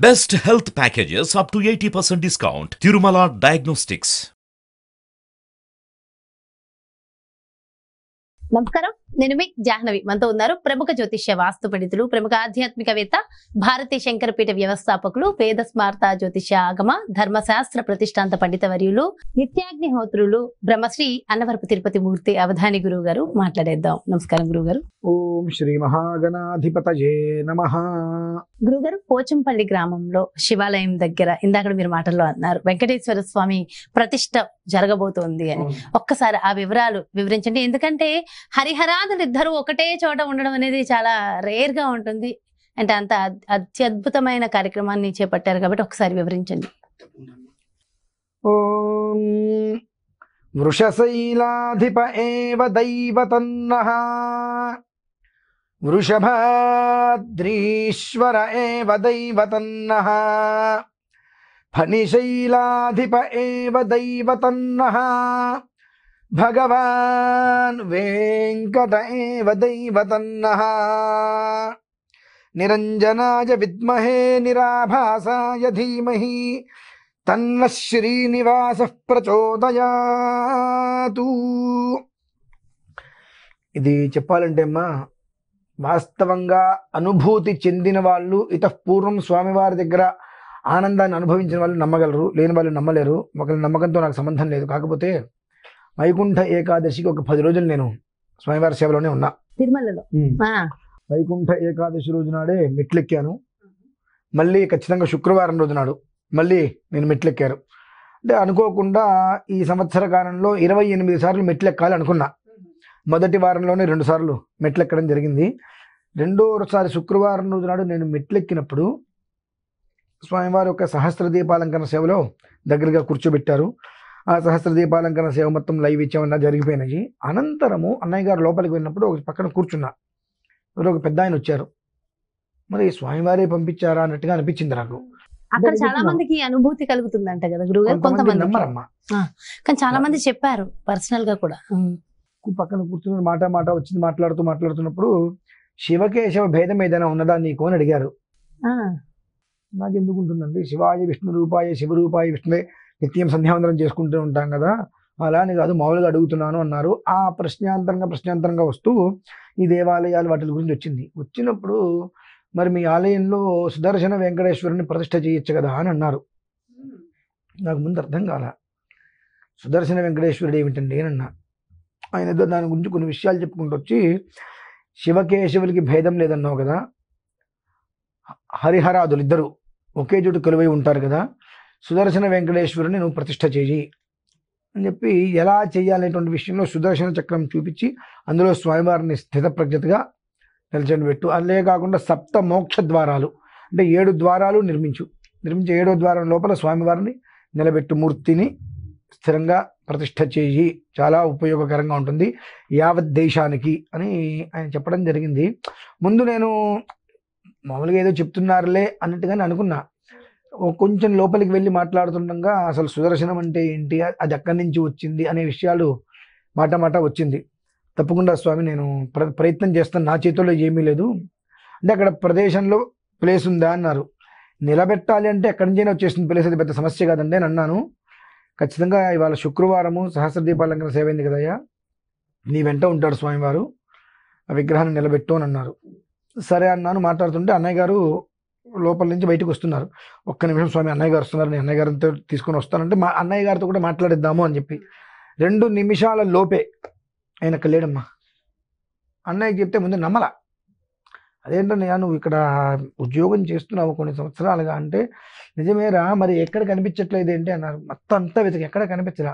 Best health packages up to 80% discount. Tirumala Diagnostics. నమస్కారం, నేను మీ జాహ్నవి. మనతో ఉన్నారు ప్రముఖ జ్యోతిష్య వాస్తు పండితులు, ప్రముఖ ఆధ్యాత్మికవేత్త, భారతీయ శంకరపీఠ వ్యవస్థాపకులు, వేద స్మార్త జ్యోతిష్య ఆగమ ధర్మశాస్త్ర ప్రతిష్టాంత పండిత వర్యులు, నిత్యాగ్నిహోత్రులు, బ్రహ్మశ్రీ అన్నవరపు తిరుపతి మూర్తి అవధాని గురువు గారు. మాట్లాడేద్దాం. నమస్కారం గురువు గారు. ఓం శ్రీ మహాగణాధిపతయే నమః. గురుగారు, పోచంపల్లి గ్రామంలో శివాలయం దగ్గర ఇందాక మీరు మాటల్లో అన్నారు వెంకటేశ్వర స్వామి ప్రతిష్ట జరగబోతోంది అని. ఒక్కసారి ఆ వివరాలు వివరించండి. ఎందుకంటే హరిహరాదులు ఇద్దరు ఒకటే చోట ఉండడం అనేది చాలా రేర్ గా ఉంటుంది. అంటే అంత అత్యద్భుతమైన కార్యక్రమాన్ని చేపట్టారు కాబట్టి ఒకసారి వివరించండి. ఓం వృషశైలాధిప ఏవ దైవతన్నః వృషభాద్రీశ్వర ఏవ దైవతన్నః ఫణిశైలాధిప ఏవ దైవతన్నః భగవాన్ వెంకట ఏవ దైవతన్నః నిరంజనాయ విద్మహే నిరాభాసాయ ధీమహి తన్న శ్రీనివాసః ప్రచోదయాతు. ఇది చెప్పాలంటే అమ్మా, వాస్తవంగా అనుభూతి చెందిన వాళ్ళు ఇతఃపూర్వం స్వామివారి దగ్గర ఆనందాన్ని అనుభవించిన వాళ్ళు నమ్మగలరు, లేని వాళ్ళు నమ్మలేరు. ఒకరి నమ్మకంతో నాకు సంబంధం లేదు. కాకపోతే వైకుంఠ ఏకాదశికి ఒక 10 రోజులు నేను స్వామివారి సేవలోనే ఉన్నా తిరుమలలో. వైకుంఠ ఏకాదశి రోజు నాడే మెట్లెక్కాను. మళ్ళీ ఖచ్చితంగా శుక్రవారం రోజు నాడు మళ్ళీ నేను మెట్లెక్కాను. అంటే అనుకోకుండా ఈ సంవత్సర కాలంలో 28 సార్లు మెట్లెక్కాలి అనుకున్నా. మొదటి వారంలోనే 2 సార్లు మెట్లెక్కడం జరిగింది. రెండోసారి శుక్రవారం రోజు నాడు నేను మెట్లెక్కినప్పుడు స్వామివారి యొక్క సహస్ర దీపాలంకరణ సేవలో దగ్గరగా కూర్చోబెట్టారు. ఆ సహస్ర దీపాలంకరణ సేవ మొత్తం లైవ్ ఇచ్చామన్నా జరిగిపోయినాయి. అనంతరము అన్నయ్య గారు లోపలికి వెళ్ళినప్పుడు ఒక పక్కన కూర్చున్నా. ఎవరో ఒక పెద్ద ఆయన వచ్చారు. మరి స్వామివారే పంపించారా అన్నట్టుగా అనిపించింది నాకు. అక్కడ చాలా మందికి అనుభూతి కలుగుతుందంట కదా గురువు గారు. కొంతమంది నమ్మరమ్మా, కానీ చాలా మంది చెప్పారు పర్సనల్ గా కూడా. పక్కన కూర్చుని మాట వచ్చింది. మాట్లాడుతున్నప్పుడు శివకేశవ భేదం ఏదైనా ఉన్నదా నీకు అని అడిగారు. నాకు ఎందుకు ఉంటుందండి, శివాయ విష్ణు రూపాయ శివరూపాయ విష్ణువే నిత్యం సంధ్యావందనం చేసుకుంటూ ఉంటాం కదా, అలా అని కాదు, మామూలుగా అడుగుతున్నాను అన్నారు. ఆ ప్రశ్నాంతరంగా వస్తూ ఈ దేవాలయాలు వాటి గురించి వచ్చినప్పుడు మరి మీ ఆలయంలో సుదర్శన వెంకటేశ్వరుని ప్రతిష్ఠ చేయొచ్చు కదా అని అన్నారు. నాకు ముందు అర్థం కాల. సుదర్శన వెంకటేశ్వరుడు ఏమిటండి అని అన్నా. ఆయన ఏదో దాని గురించి కొన్ని విషయాలు చెప్పుకుంటూ వచ్చి, శివకేశవులకి భేదం లేదన్నావు కదా, హరిహరాదులు ఇద్దరు ఒకే చోటు కొలువై ఉంటారు కదా, సుదర్శన వెంకటేశ్వరుని నువ్వు ప్రతిష్ఠ చేయి అని చెప్పి ఎలా చేయాలనేటువంటి విషయంలో సుదర్శన చక్రం చూపించి అందులో స్వామివారిని స్థితప్రజ్ఞతగా నిల్చొని పెట్టు. అల్లే కాకుండా 7 మోక్ష ద్వారాలు అంటే 7 ద్వారాలు నిర్మించి 7వ ద్వారం లోపల స్వామివారిని నిలబెట్టు, మూర్తిని స్థిరంగా ప్రతిష్ఠ చేయి, చాలా ఉపయోగకరంగా ఉంటుంది యావత్ దేశానికి అని ఆయన చెప్పడం జరిగింది. ముందు నేను మామూలుగా ఏదో చెప్తున్నారులే అన్నట్టుగానే అనుకున్నా. కొంచెం లోపలికి వెళ్ళి మాట్లాడుతుండగా అసలు సుదర్శనం అంటే ఏంటి, అది ఎక్కడి నుంచి వచ్చింది అనే విషయాలు మాట వచ్చింది. తప్పకుండా స్వామి నేను ప్రయత్నం చేస్తాను, నా చేతుల్లో ఏమీ లేదు అంటే అక్కడ ప్రదేశంలో ప్లేస్ ఉందా అన్నారు. నిలబెట్టాలి అంటే ఎక్కడి నుంచైనా వచ్చేసింది ప్లేస్, అది పెద్ద సమస్య కాదండి అని అన్నాను. ఖచ్చితంగా ఇవాళ శుక్రవారము సహస్ర దీపాలంకరణ సేవ అయింది కదయ్యా, నీ వెంట ఉంటాడు స్వామివారు, ఆ విగ్రహాన్ని నిలబెట్టు అని అన్నారు. సరే అన్నాను. మాట్లాడుతుంటే అన్నయ్య గారు లోపల నుంచి బయటకు వస్తున్నారు. ఒక్క నిమిషం స్వామి, అన్నయ్య గారు వస్తున్నారు, నేను అన్నయ్య గారితో తీసుకొని వస్తానంటే మా అన్నయ్య గారితో కూడా మాట్లాడిద్దాము అని చెప్పి 2 నిమిషాల లోపే ఆయన అక్కడ లేడమ్మా. అన్నయ్యకి చెప్తే ముందు నమ్మలా. అదేంటన్నయ్య నువ్వు ఇక్కడ ఉద్యోగం చేస్తున్నావు కొన్ని సంవత్సరాలుగా అంటే, నిజమేరా, మరి ఎక్కడ కనిపించట్లేదు ఏంటి అన్నారు. మొత్తం అంతా వెతికి ఎక్కడ కనిపించరా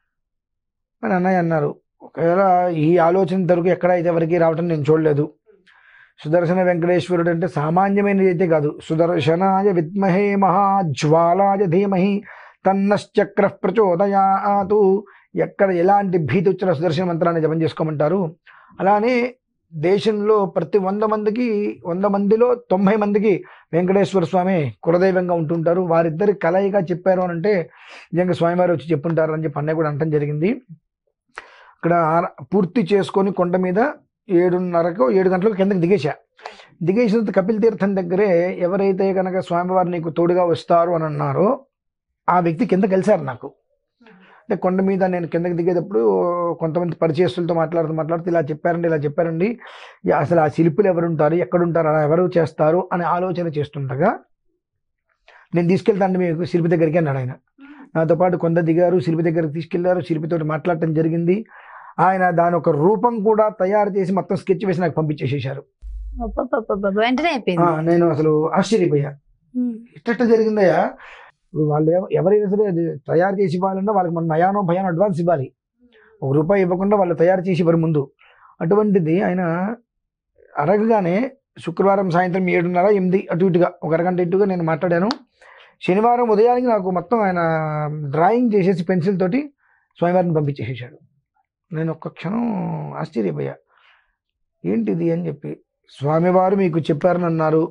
అని అన్నయ్య అన్నారు. ఒకవేళ ఈ ఆలోచన తరకు ఎక్కడ అయితే వరకు రావటం నేను చూడలేదు. సుదర్శన వెంకటేశ్వరుడు అంటే సామాన్యమైనది అయితే కాదు. సుదర్శనాయ విద్మహే మహాజ్వాలాయ ధీమహి తన్నశ్చక్ర ప్రచోదయాతు. ఎక్కడ ఎలాంటి భీతి వచ్చిన సుదర్శన మంత్రాన్ని జపం చేసుకోమంటారు. అలానే దేశంలో ప్రతి 100 మందిలో 90 మందికి వెంకటేశ్వర స్వామి కులదైవంగా ఉంటుంటారు. వారిద్దరి కలయిగా చెప్పారు అని అంటే నిజంగా స్వామివారు వచ్చి చెప్పుంటారు అని చెప్పి అన్నయ్య కూడా అనటం జరిగింది. అక్కడ పూర్తి చేసుకొని కొండ మీద 7:30కో 7 గంటలకు కిందకి దిగేసిన తర్వాత కపిల తీర్థం దగ్గరే ఎవరైతే కనుక స్వామివారు నీకు తోడుగా వస్తారు అని అన్నారో ఆ వ్యక్తి కింద కలిశారు నాకు. అంటే కొండ మీద నేను కిందకి దిగేటప్పుడు కొంతమంది పరిచయస్తులతో మాట్లాడుతూ ఇలా చెప్పారండి అసలు ఆ శిల్పులు ఎవరుంటారు, ఎక్కడుంటారు, అలా ఎవరు చేస్తారు అని ఆలోచన చేస్తుండగా నేను తీసుకెళ్తాను మీకు శిల్పి దగ్గరికి అన్నాడు ఆయన. నాతో పాటు కొంత దిగారు, శిల్పి దగ్గరికి తీసుకెళ్లారు, శిల్పితో మాట్లాడటం జరిగింది. ఆయన దాని ఒక రూపం కూడా తయారు చేసి మొత్తం స్కెచ్ వేసి నాకు పంపించేసేసారు. వెంటనే అయిపోయింది. నేను అసలు ఆశ్చర్యపోయా, ఇట్ట జరిగిందయ్యా. వాళ్ళు ఎవరైనా సరే అది తయారు చేసి ఇవ్వాలన్నా వాళ్ళకి మనం నయానో భయానో అడ్వాన్స్ ఇవ్వాలి. ₹1 ఇవ్వకుండా వాళ్ళు తయారు చేసి ఇవ్వరు ముందు. అటువంటిది ఆయన అడగగానే శుక్రవారం సాయంత్రం 7:30, 8 అటు ఇటుగా ఒక అరగంట ఇటుగా నేను మాట్లాడాను. శనివారం ఉదయానికి నాకు మొత్తం ఆయన డ్రాయింగ్ చేసేసి పెన్సిల్ తోటి స్వామివారిని పంపించేసేసాడు. నేను ఒక్క క్షణం ఆశ్చర్యపోయా, ఏంటిది అని చెప్పి. స్వామివారు మీకు చెప్పారని అన్నారు,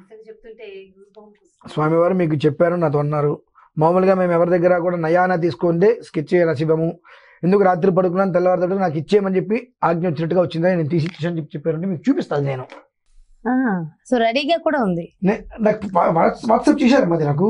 స్వామివారు మీకు చెప్పారు నాతో అన్నారు. మామూలుగా మేము ఎవరి దగ్గర కూడా నయానా తీసుకుంటే స్కెచ్ రసిబము, ఎందుకు రాత్రి పడుకున్నాను తెల్లవారు నాకు ఇచ్చేయమని చెప్పి ఆజ్ఞ వచ్చినట్టుగా వచ్చిందా, నేను తీసి ఇచ్చేసని చెప్పారంటే మీకు చూపిస్తాను నేను. సో రెడీగా కూడా ఉంది. నాకు వాట్సాప్ చేశారు మరి నాకు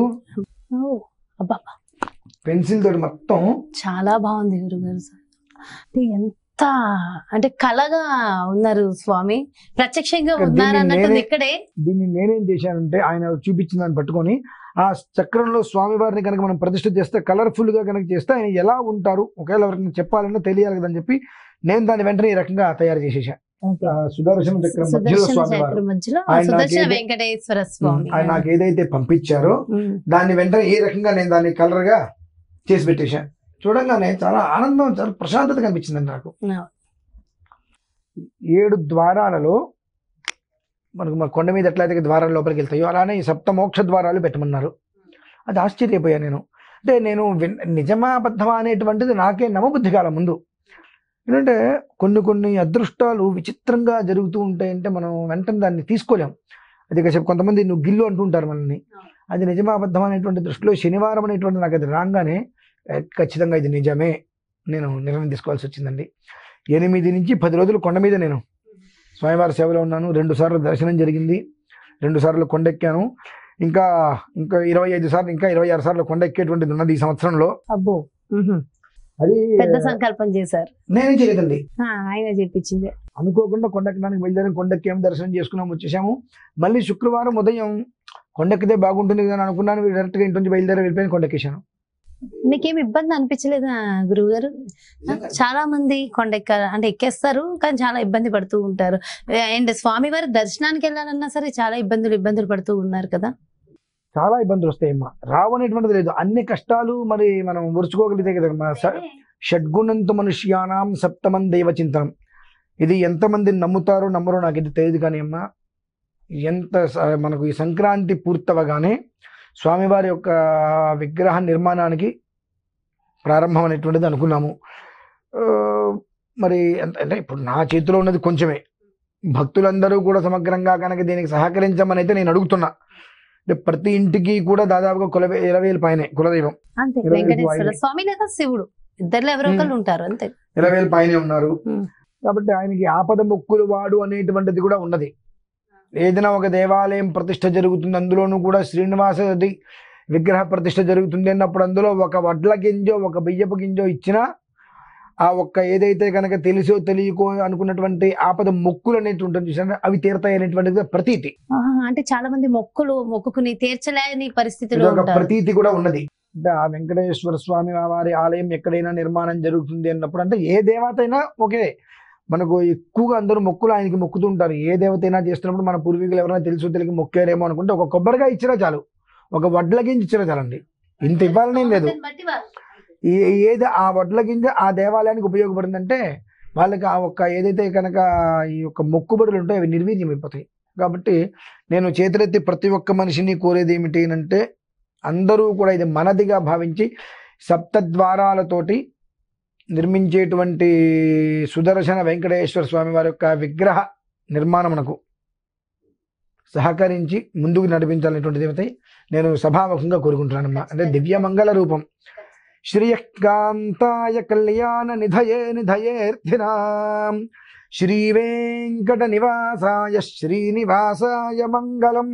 పెన్సిల్ తోటి మొత్తం. చాలా బాగుంది గురుగారు. ఎంత అంటే కళగా ఉన్నారు స్వామి, ప్రత్యక్షంగా ఉన్నారు అన్నట్టు ఇక్కడే. దీన్ని నేనేం చేశానంటే ఆయన చూపించిన దాన్ని పట్టుకొని ఆ చక్రంలో స్వామివారిని కనుక మనం ప్రతిష్ఠ చేస్తే కలర్ఫుల్ గా కనుక చేస్తే ఆయన ఎలా ఉంటారు ఒకవేళ ఎవరికి చెప్పాలన్నా తెలియాలి కదని చెప్పి నేను దాన్ని వెంటనే ఈ రకంగా తయారు చేసేసా. సుదర్శన చక్రం మధ్యలో వెంకటేశ్వర స్వామి ఆయన నాకు ఏదైతే పంపించారో దాన్ని వెంటనే ఈ రకంగా నేను దాన్ని కలర్ గా చేసి పెట్టేశా. చూడంగానే చాలా ఆనందం, చాలా ప్రశాంతత కనిపించిందండి నాకు. 7 ద్వారాలలో మనకు మా కొండ మీద ఎట్లయితే ద్వారాల లోపలికి వెళ్తాయో అలానే ఈ 7 మోక్ష ద్వారాలు పెట్టమన్నారు. అది ఆశ్చర్యపోయా నేను. అంటే నేను నిజమా అబద్ధమా అనేటువంటిది నాకే నమ్మబుద్ధి కాలం ముందు. ఎందుకంటే కొన్ని అదృష్టాలు విచిత్రంగా జరుగుతూ ఉంటాయంటే మనం వెంటనే దాన్ని తీసుకోలేం. అది కాసేపు కొంతమంది నువ్వు గిల్లు అంటుంటారు మనల్ని. అది నిజమా అబద్ధం అనేటువంటి దృష్టిలో శనివారం అనేటువంటి నాకు అది రాగానే ఖచ్చితంగా ఇది నిజమే నేను నిర్ణయం తీసుకోవాల్సి వచ్చిందండి. 8 నుంచి 10 రోజులు కొండ మీద నేను స్వామివారి సేవలో ఉన్నాను. 2 సార్లు దర్శనం జరిగింది, 2 సార్లు కొండెక్కాను. ఇంకా 25 సార్లు, ఇంకా 26 సార్లు కొండెక్కేటువంటిది ఉన్నది ఈ సంవత్సరంలో. అబ్బో, అది పెద్ద సంకల్పం చేశారు. నేనేం చేయలేదండి, ఆయన చెప్పించింది. అనుకోకుండా కొండెక్కడానికి బయలుదేరి కొండెక్కాము, దర్శనం చేసుకున్నాము, వచ్చేసాము. మళ్ళీ శుక్రవారం ఉదయం కొండెక్కితే బాగుంటుంది కదా అని అనుకున్నాను. డైరెక్ట్గా ఇంటి నుంచి బయలుదేరి వెళ్ళిపోయి కొండెక్కేశాను. మీకేం ఇబ్బంది అనిపించలేదా గురువు గారు? చాలా మంది కొండెక్కారు అంటే ఎక్కేస్తారు కానీ చాలా ఇబ్బంది పడుతూ ఉంటారు. అండ్ స్వామివారి దర్శనానికి వెళ్ళాలన్నా సరే చాలా ఇబ్బందులు పడుతూ ఉన్నారు కదా. చాలా ఇబ్బందులు వస్తాయమ్మా, రావనేటువంటిది లేదు. అన్ని కష్టాలు మరి మనం మురుచుకోగలిగితే కదా. షడ్గుణంతో మనుష్యానాం సప్తమం దైవ చింతనం. ఇది ఎంతమంది నమ్ముతారో నమ్మరో నాకు ఇది తెలియదు కానీ అమ్మా, మనకు ఈ సంక్రాంతి పూర్తవగానే స్వామివారి యొక్క విగ్రహ నిర్మాణానికి ప్రారంభం అనేటువంటిది అనుకున్నాము. మరి అంటే ఇప్పుడు నా చేతిలో ఉన్నది కొంచెమే, భక్తులందరూ కూడా సమగ్రంగా కనుక దీనికి సహకరించమని అయితే నేను అడుగుతున్నా. అంటే ప్రతి ఇంటికి కూడా దాదాపుగా 20,000 పైనే కులదైవం. 20,000 పైనే ఉన్నారు. కాబట్టి ఆయనకి ఆపద మొక్కులు వాడు అనేటువంటిది కూడా ఉన్నది. ఏదైనా ఒక దేవాలయం ప్రతిష్ఠ జరుగుతుంది, అందులోనూ కూడా శ్రీనివాస విగ్రహ ప్రతిష్ఠ జరుగుతుంది అన్నప్పుడు అందులో ఒక వడ్ల గింజో ఒక బియ్యపు గింజో ఇచ్చినా ఆ ఒక్క ఏదైతే కనుక తెలిసో తెలియకో అనుకున్నటువంటి ఆపద మొక్కులు అనేటువంటి చూసారా అవి తీరతాయి అనేటువంటిది ప్రతీతి. అంటే చాలా మంది మొక్కుకుని తీర్చలేని పరిస్థితిలో ప్రతీతి కూడా ఉన్నది. అంటే ఆ వెంకటేశ్వర స్వామి వారి ఆలయం ఎక్కడైనా నిర్మాణం జరుగుతుంది అన్నప్పుడు అంటే ఏ దేవత అయినా ఓకే, మనకు ఎక్కువగా అందరూ మొక్కులు ఆయనకి మొక్కుతూ ఉంటారు. ఏ దేవత అయినా చేస్తున్నప్పుడు మన పూర్వీకులు ఎవరైనా తెలుసు తెలియక మొక్కారేమో అనుకుంటే ఒక కొబ్బరిగా ఇచ్చినా చాలు, ఒక వడ్ల గింజ ఇచ్చినా చాలండి. ఇంత ఇవ్వాలనేం లేదు. ఏది ఆ వడ్ల గింజ ఆ దేవాలయానికి ఉపయోగపడిందంటే వాళ్ళకి ఆ ఒక్క ఏదైతే కనుక ఈ యొక్క మొక్కుబడులు ఉంటాయో అవి నిర్వీర్యం అయిపోతాయి. కాబట్టి నేను చేతులెత్తి ప్రతి ఒక్క మనిషిని కోరేది ఏమిటి అంటే అందరూ కూడా ఇది మనదిగా భావించి 7 ద్వారాలతోటి నిర్మించేటువంటి సుదర్శన వెంకటేశ్వర స్వామి వారి యొక్క విగ్రహ నిర్మాణమునకు సహకరించి ముందుకు నడిపించాలనేటువంటిది ఏమైతే నేను సభాముఖంగా కోరుకుంటున్నానమ్మా. అంటే దివ్యమంగళ రూపం శ్రియకాంతాయ కళ్యాణ నిధయేర్థినాం శ్రీ వెంకట నివాసాయ శ్రీనివాసాయ మంగళం.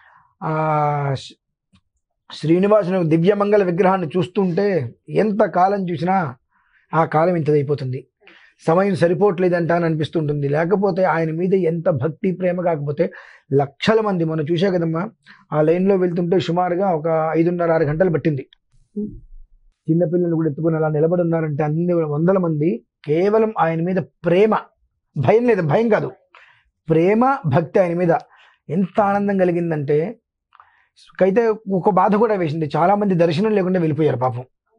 శ్రీనివాసుని దివ్యమంగళ విగ్రహాన్ని చూస్తుంటే ఎంత కాలం చూసినా ఆ కాలం ఇంతదైపోతుంది, సమయం సరిపోవట్లేదంట అని అనిపిస్తుంటుంది. లేకపోతే ఆయన మీద ఎంత భక్తి ప్రేమ, కాకపోతే లక్షల మంది మనం చూసా కదమ్మా, ఆ లైన్లో వెళ్తుంటే సుమారుగా ఒక 5.5-6 గంటలు పట్టింది. చిన్నపిల్లలు కూడా ఎత్తుకుని అలా నిలబడి ఉన్నారంటే అన్ని వందల మంది కేవలం ఆయన మీద ప్రేమ, భయం లేదు, భయం కాదు, ప్రేమ భక్తి ఆయన మీద. ఎంత ఆనందం కలిగిందంటే అయితే ఒక బాధ కూడా వేసింది, చాలా మంది దర్శనం లేకుండా వెళ్ళిపోయారు పాపం.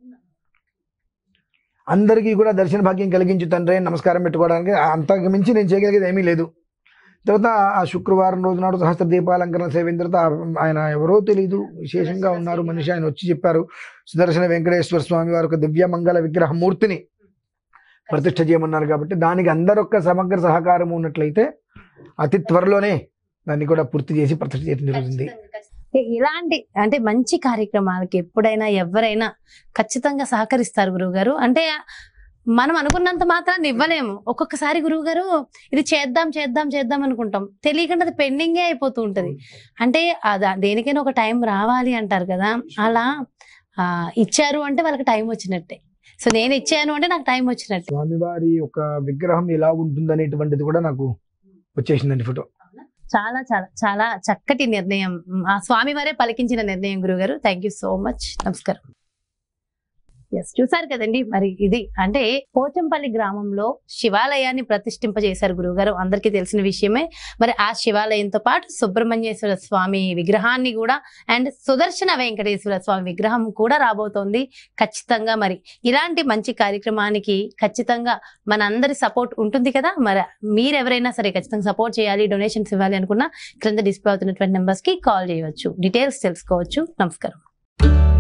అందరికీ కూడా దర్శన భాగ్యం కలిగించు తండ్రి నమస్కారం పెట్టుకోవడానికి, అంతకు మించి నేను చేయగలిగేది ఏమీ లేదు. తర్వాత ఆ శుక్రవారం రోజు నాడు సహస్ర దీపాలంకరణ సేవిన తర్వాత ఆయన ఎవరో తెలియదు, విశేషంగా ఉన్నారు మనిషి, ఆయన వచ్చి చెప్పారు సుదర్శన వెంకటేశ్వర స్వామి వారి ఒక దివ్యమంగళ విగ్రహ మూర్తిని ప్రతిష్ఠ చేయమన్నారు. కాబట్టి దానికి అందరొక్క సమగ్ర సహకారం ఉన్నట్లయితే అతి త్వరలోనే దాన్ని కూడా పూర్తి చేసి ప్రతిష్ఠ చేయడం జరుగుతుంది. ఇలాంటి అంటే మంచి కార్యక్రమాలకి ఎప్పుడైనా ఎవరైనా ఖచ్చితంగా సహకరిస్తారు గురువుగారు. అంటే మనం అనుకున్నంత మాత్రాన్ని ఇవ్వలేము. ఒక్కొక్కసారి గురువుగారు ఇది చేద్దాం చేద్దాం చేద్దాం అనుకుంటాం, తెలియకుండా అది పెండింగే అయిపోతూ ఉంటది. అంటే దేనికైనా ఒక టైం రావాలి అంటారు కదా, అలా ఇచ్చారు అంటే వాళ్ళకి టైం వచ్చినట్టే. సో నేను ఇచ్చాను అంటే నాకు టైం వచ్చినట్టే. స్వామివారి ఒక విగ్రహం ఎలా ఉంటుంది అనేటువంటిది కూడా నాకు వచ్చేసిందండి ఫోటో. చాలా చాలా చాలా చక్కటి నిర్ణయం, ఆ స్వామి వారే పలికించిన నిర్ణయం గురుగారు. Thank you so much. నమస్కారం. ఎస్, చూసారు కదండి, మరి ఇది అంటే పోచంపల్లి గ్రామంలో శివాలయాన్ని ప్రతిష్ఠింపజేశారు గురువుగారు, అందరికీ తెలిసిన విషయమే. మరి ఆ శివాలయంతో పాటు సుబ్రహ్మణ్యేశ్వర స్వామి విగ్రహాన్ని కూడా అండ్ సుదర్శన వెంకటేశ్వర స్వామి విగ్రహం కూడా రాబోతోంది. ఖచ్చితంగా మరి ఇలాంటి మంచి కార్యక్రమానికి ఖచ్చితంగా మన అందరి సపోర్ట్ ఉంటుంది కదా. మరి మీరు ఎవరైనా సరే ఖచ్చితంగా సపోర్ట్ చేయాలి, డొనేషన్స్ ఇవ్వాలి అనుకున్నా క్రింద డిస్ప్లే అవుతున్నటువంటి నెంబర్స్ కి కాల్ చేయవచ్చు, డీటెయిల్స్ తెలుసుకోవచ్చు. నమస్కారం.